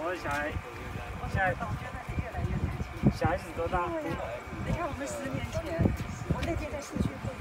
我的小孩现在小孩子多大？ 你看我们10年前，我那天在市区会。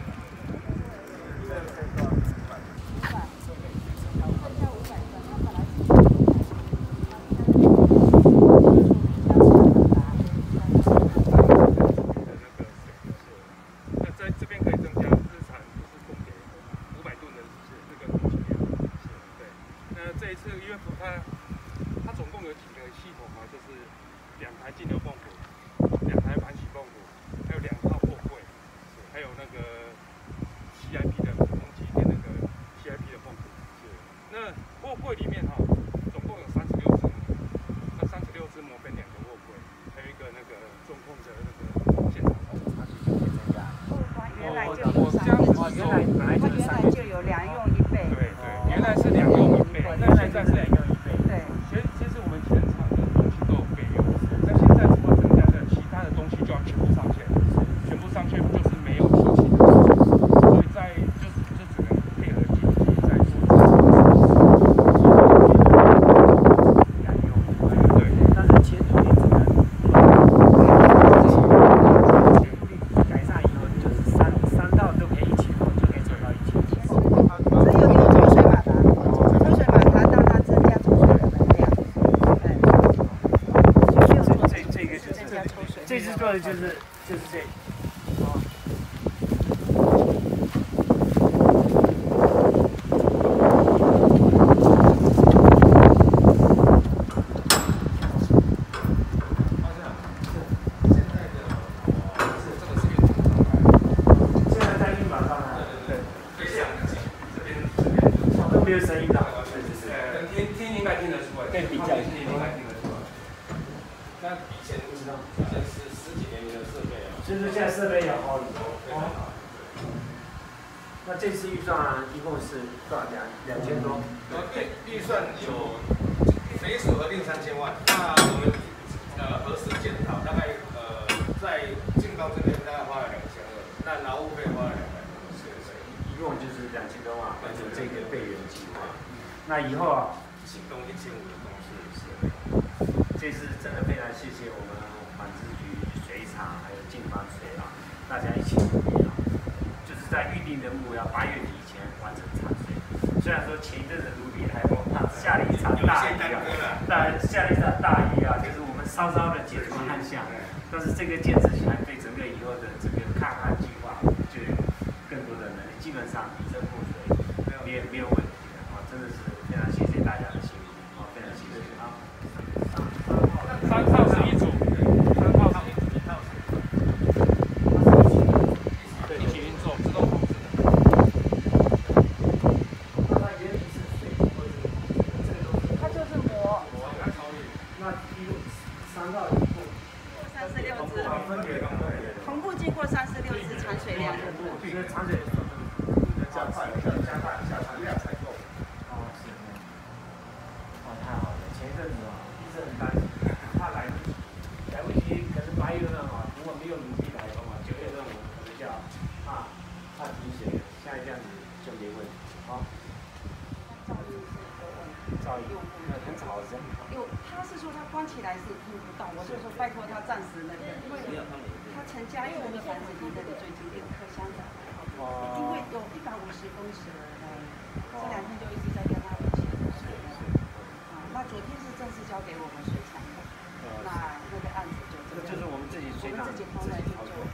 它总共有几个系统啊？就是2台进流泵浦，2台盘洗泵浦，还有2套货柜，还有那个 CIP 的空气跟那个 CIP 的泵浦。那货柜里面哈，总共有36只，那36只磨分2个货柜，还有一个那个中控的那个现场它是就会增加。 原来就有原来就有2用1倍。 对，原来是2用1倍，那现在是2用1倍。 对。 其实我们全厂的东西都有备用，那现在除了增加的，其他的东西就要全部上线，全部上线就是没有提醒，所以在就只能配合经济在做。对， 但是前途你只能改善以后，就是三道都可以一起弄，就可以走到一起。 只有抽水马达，抽水马达让它增加抽水的能量。 这个就是这次做的就是这。没有声音的， 听应该听得出来， 对比较一下， 应该听得出来。那以前不知道，以前是10几年的设备啊， 就是现在设备要好很多。那这次预算一共是多少？2000多。 预算有水属合并3000万，那我们核实检讨，大概在进高这边大概花了2200，那劳务费花了200多。 一共就是2000多万，完成这个备援计划。那以后啊， 启动1500的公司是。 这次真的非常谢谢我们管制局、水厂还有净方水啊，大家一起努力啊，就是在预定的目标8月底以前完成产水。虽然说前一阵子努力还不怕下了一场大雨啊，下了一场大雨啊，就是我们稍稍的解除旱象，但是这个建设起来对整个以后的这个抗旱计划就有更多的能力，基本上以这覆水没有问题的啊，真的是非常谢谢大家的辛苦啊，非常谢谢啊。 3套是一组，3套是一套对，一起运作，自动控制的。 它原理是水或者这个都是。 它就是磨。 那一共3套一共 36只， 分别同步经过36只产水量的度。 这个产水加快下产量采购。哦，是。哦，太好了！前一阵子啊，一直很担心，怕来不及，可能8月份啊，如果没有努力来的话，9月份我们可能就要怕停水，像这样子就没问题啊。噪音很吵声。 他是说他关起来是听不到，我就说拜托他暂时那个，因为他成家，因为我们房子离那里最近6颗乡长，因为有150公尺这2天就一直在跟他们签水。那昨天是正式交给我们水厂的，那个案子就是我们自己水厂自己操作。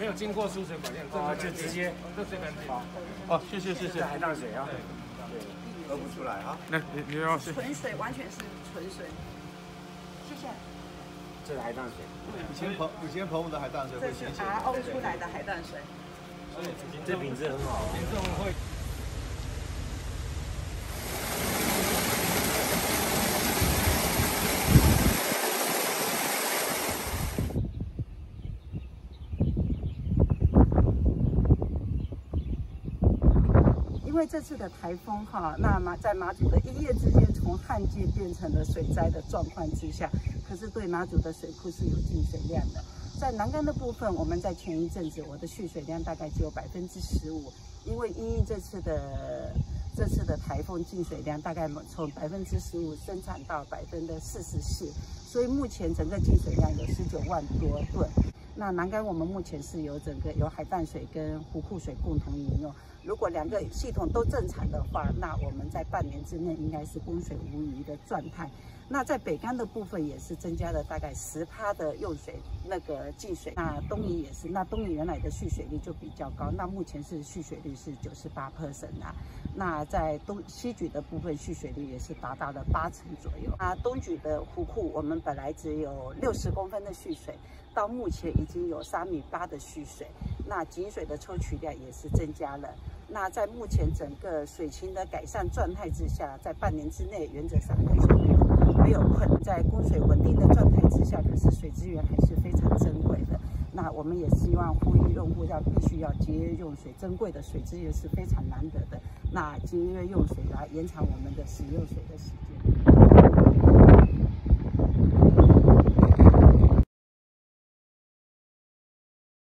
有经过输水管线， 就直接这最干净。 哦，谢谢。 海淡水啊， 对，喝不出来啊。 那你要是纯水，完全是纯水。谢谢。 这是海淡水。 以前澎湖的海淡水会咸咸的。 RO 出来的海淡水。 这品质很好。 民众会。 因为这次的台风哈，那么在马祖的一夜之间从旱季变成了水灾的状况之下，可是对马祖的水库是有进水量的。在南竿的部分，我们在前一阵子我的蓄水量大概只有15%，因为因应这次的台风进水量大概从15%增长到44%，所以目前整个进水量有19万多吨。那南竿我们目前是有海淡水跟湖库水共同饮用。如果两个系统都正常的话，那我们在半年之内应该是供水无虞的状态。那在北竿的部分也是增加了大概10%的用水进水。那东引也是，那东引原来的蓄水率就比较高，那目前是蓄水率是98%啊。那在西莒的部分蓄水率也是达到了80%左右。那东莒的湖库我们本来只有60公分的蓄水，到目前已经有3.8米的蓄水。那井水的抽取量也是增加了。那在目前整个水情的改善状态之下，在半年之内原则上供水没有困难，在供水稳定的状态之下，可是水资源还是非常珍贵的。那我们也希望呼吁用户必须要节约用水，珍贵的水资源是非常难得的。那节约用水来延长我们的使用水的时间。